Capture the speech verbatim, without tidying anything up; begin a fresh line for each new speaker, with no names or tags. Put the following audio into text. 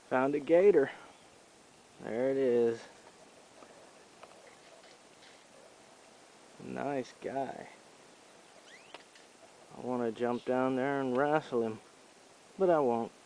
Found a gator. There it is. Nice guy. I want to jump down there and wrestle him, but I won't.